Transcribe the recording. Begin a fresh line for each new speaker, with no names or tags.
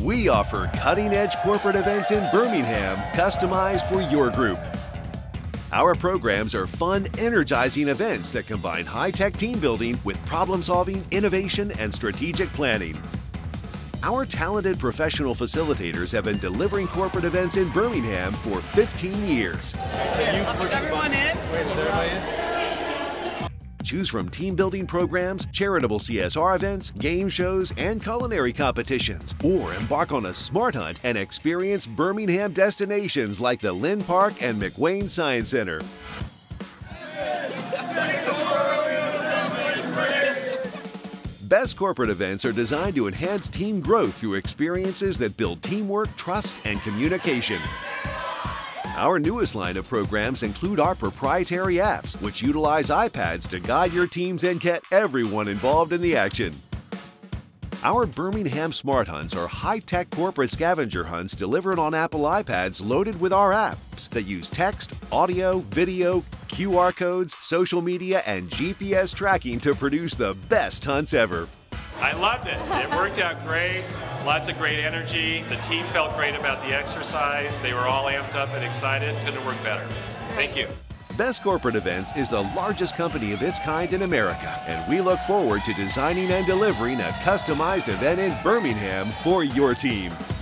We offer cutting-edge corporate events in Birmingham, customized for your group. Our programs are fun, energizing events that combine high-tech team building with problem-solving, innovation, and strategic planning. Our talented professional facilitators have been delivering corporate events in Birmingham for 15 years.
Everyone in?
Wait, is everybody in?
Choose from team building programs, charitable CSR events, game shows, and culinary competitions. Or embark on a smart hunt and experience Birmingham destinations like the Lynn Park and McWane Science Center. Best corporate events are designed to enhance team growth through experiences that build teamwork, trust, and communication. Our newest line of programs include our proprietary apps, which utilize iPads to guide your teams and get everyone involved in the action. Our Birmingham Smart Hunts are high-tech corporate scavenger hunts delivered on Apple iPads loaded with our apps that use text, audio, video, QR codes, social media, and GPS tracking to produce the best hunts ever.
I loved it. It worked out great. Lots of great energy. The team felt great about the exercise. They were all amped up and excited. Couldn't have worked better. Thank you.
Best Corporate Events is the largest company of its kind in America, and we look forward to designing and delivering a customized event in Birmingham for your team.